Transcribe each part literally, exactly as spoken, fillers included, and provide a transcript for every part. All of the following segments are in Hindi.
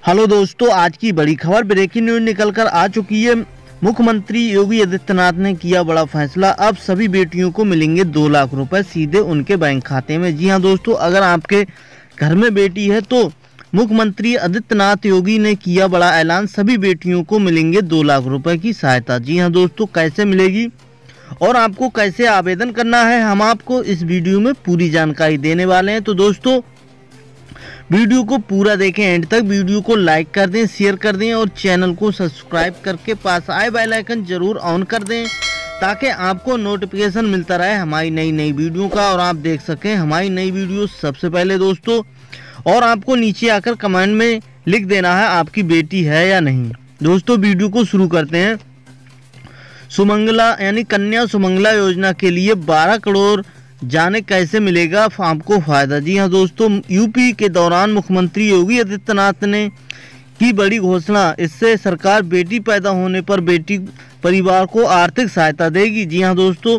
हेलो दोस्तों, आज की बड़ी खबर ब्रेकिंग न्यूज निकल कर आ चुकी है। मुख्यमंत्री योगी आदित्यनाथ ने किया बड़ा फैसला। अब सभी बेटियों को मिलेंगे दो लाख रुपए सीधे उनके बैंक खाते में। जी हां दोस्तों, अगर आपके घर में बेटी है तो मुख्यमंत्री आदित्यनाथ योगी ने किया बड़ा ऐलान। सभी बेटियों को मिलेंगे दो लाख रुपए की सहायता। जी हाँ दोस्तों, कैसे मिलेगी और आपको कैसे आवेदन करना है, हम आपको इस वीडियो में पूरी जानकारी देने वाले हैं। तो दोस्तों वीडियो को पूरा देखें एंड तक। वीडियो को लाइक कर दें, शेयर कर दें और चैनल को सब्सक्राइब करके पास आए बेल आइकन जरूर ऑन कर दें ताकि आपको नोटिफिकेशन मिलता रहे हमारी नई नई वीडियो का और आप देख सकें हमारी नई वीडियो सबसे पहले दोस्तों। और आपको नीचे आकर कमेंट में लिख देना है आपकी बेटी है या नहीं। दोस्तों वीडियो को शुरू करते हैं। सुमंगला यानी कन्या सुमंगला योजना के लिए बारह करोड़ जाने कैसे मिलेगा आपको फायदा। जी हाँ दोस्तों, यूपी के दौरान मुख्यमंत्री योगी आदित्यनाथ ने की बड़ी घोषणा। इससे सरकार बेटी पैदा होने पर बेटी परिवार को आर्थिक सहायता देगी। जी हाँ दोस्तों,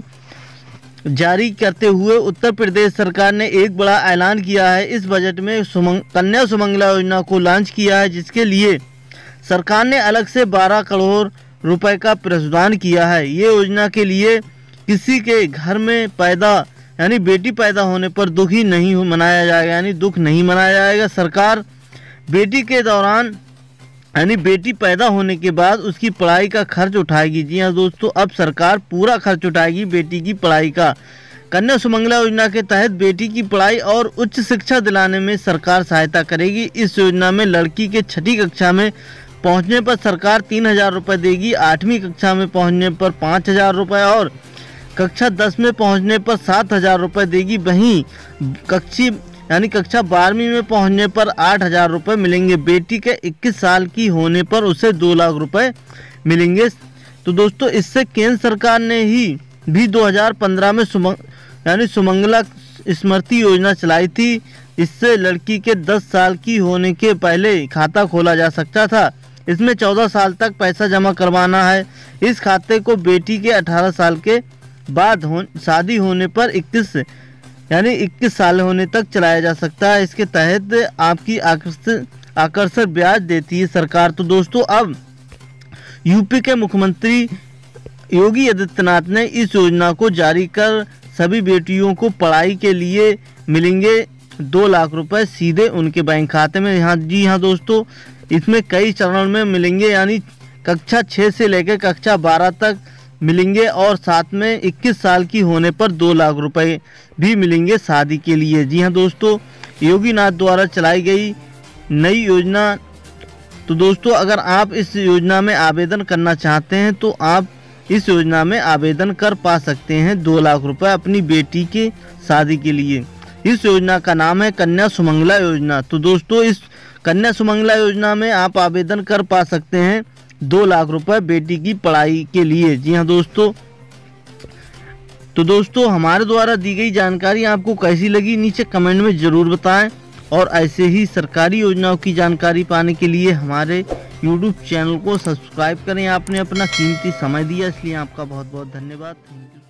जारी करते हुए उत्तर प्रदेश सरकार ने एक बड़ा ऐलान किया है। इस बजट में सुमंग, कन्या सुमंगला योजना को लॉन्च किया है, जिसके लिए सरकार ने अलग से बारह करोड़ रुपए का प्रावधान किया है। ये योजना के लिए किसी के घर में पैदा यानी बेटी पैदा होने पर दुख ही नहीं मनाया जाएगा, यानी दुख नहीं मनाया जाएगा। सरकार बेटी के दौरान यानी बेटी पैदा होने के बाद उसकी पढ़ाई का खर्च उठाएगी। जी हाँ दोस्तों, अब सरकार पूरा खर्च उठाएगी बेटी की पढ़ाई का। कन्या सुमंगला योजना के तहत बेटी की पढ़ाई और उच्च शिक्षा दिलाने में सरकार सहायता करेगी। इस योजना में लड़की के छठी कक्षा में पहुंचने पर सरकार तीन हजार रुपये देगी, आठवीं कक्षा में पहुंचने पर पाँच हजार रुपये और कक्षा दस में पहुंचने पर सात हजार रुपये देगी। वहीं कक्षी यानी कक्षा बारहवीं में पहुंचने पर आठ हजार रुपये मिलेंगे। बेटी के इक्कीस साल की होने पर उसे दो लाख रुपए मिलेंगे। तो दोस्तों इससे केंद्र सरकार ने ही भी दो हजार पंद्रह में सुमंग यानी सुमंगला स्मृति योजना चलाई थी। इससे लड़की के दस साल की होने के पहले खाता खोला जा सकता था। इसमें चौदह साल तक पैसा जमा करवाना है। इस खाते को बेटी के अठारह साल के बाद हो शादी होने पर इक्कीस यानी इक्कीस साल होने तक चलाया जा सकता है। इसके तहत आपकी आकर्षण आकर्षक ब्याज देती है सरकार। तो दोस्तों अब यूपी के मुख्यमंत्री योगी आदित्यनाथ ने इस योजना को जारी कर सभी बेटियों को पढ़ाई के लिए मिलेंगे दो लाख रुपए सीधे उनके बैंक खाते में। यहाँ जी हाँ दोस्तों, इसमें कई चरण में मिलेंगे, यानी कक्षा छः से लेकर कक्षा बारह तक मिलेंगे और साथ में इक्कीस साल की होने पर दो लाख रुपए भी मिलेंगे शादी के लिए। जी हाँ दोस्तों, योगी नाथ द्वारा चलाई गई नई योजना। तो दोस्तों अगर आप इस योजना में आवेदन करना चाहते हैं तो आप इस योजना में आवेदन कर पा सकते हैं दो लाख रुपए अपनी बेटी के शादी के लिए। इस योजना का नाम है कन्या सुमंगला योजना। तो दोस्तों इस कन्या सुमंगला योजना में आप आवेदन कर पा सकते हैं दो लाख रुपए बेटी की पढ़ाई के लिए। जी हाँ दोस्तों, तो दोस्तों हमारे द्वारा दी गई जानकारी आपको कैसी लगी नीचे कमेंट में ज़रूर बताएं और ऐसे ही सरकारी योजनाओं की जानकारी पाने के लिए हमारे यूट्यूब चैनल को सब्सक्राइब करें। आपने अपना कीमती समय दिया इसलिए आपका बहुत बहुत धन्यवाद।